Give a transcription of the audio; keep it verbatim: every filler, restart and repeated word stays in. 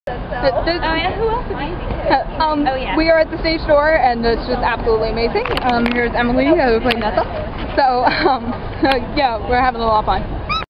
Oh yeah, who else have you seen? Um, Oh yeah. We are at the stage door, and it's just absolutely amazing. Um, here's Emily, uh, who played Nessa. So, um, yeah, we're having a lot of fun.